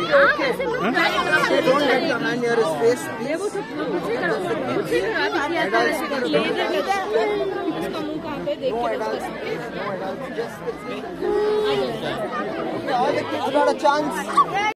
Don't let the hand near his face, please. No adults, please. No adults. Just all the kids got a chance.